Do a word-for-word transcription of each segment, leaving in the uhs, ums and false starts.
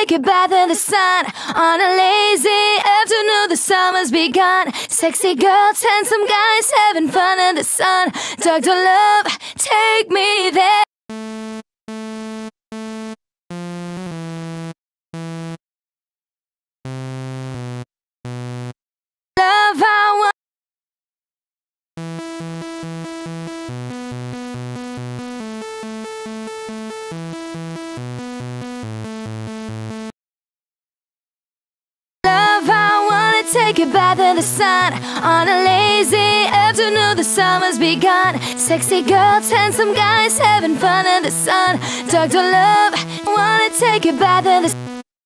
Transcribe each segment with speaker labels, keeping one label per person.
Speaker 1: take a bath in the sun. On a lazy afternoon, the summer's begun. Sexy girls, handsome guys, having fun in the sun. DrLove, take me there. Love, I want. Take a bath in the sun. On a lazy afternoon, the summer's begun. Sexy girls, handsome guys, having fun in the sun. DrLove, wanna take a bath in the sun.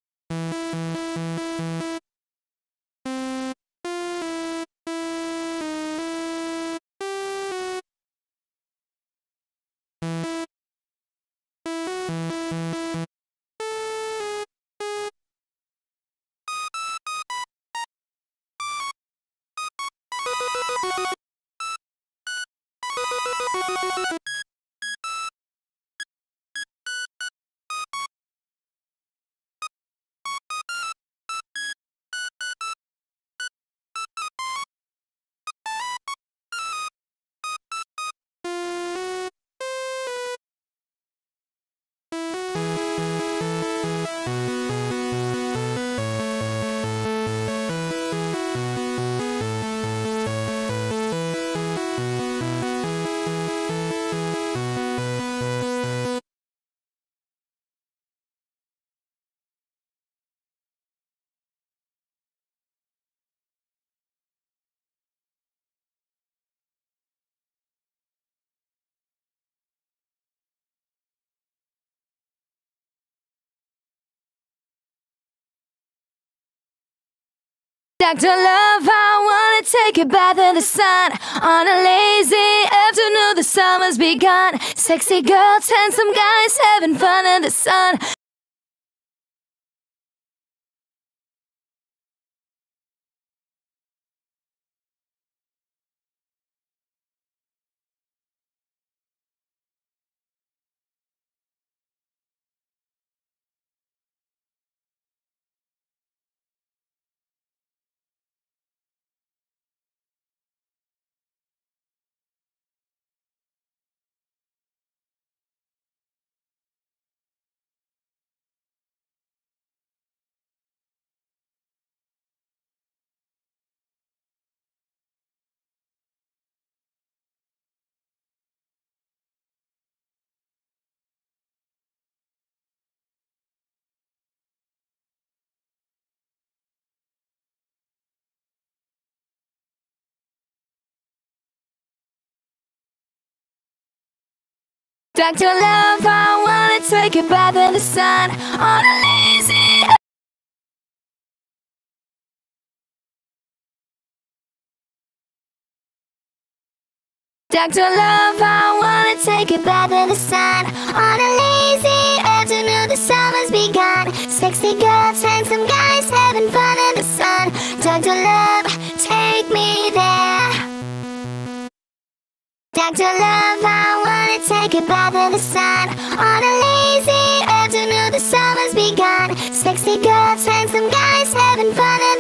Speaker 1: DrLove, I wanna take a bath in the sun. On a lazy afternoon, the summer's begun. Sexy girls, handsome guys, having fun in the sun. DrLove, I wanna take a bath in the sun. On a lazy DrLove, I wanna take a bath in the sun. On a lazy afternoon, the summer's begun. Sexy girls, handsome guys, having fun in the sun. DrLove, take me there. DrLove, I wanna take a bath in the sun. On a lazy afternoon, the summer's begun. Sexy girls, handsome guys, having fun in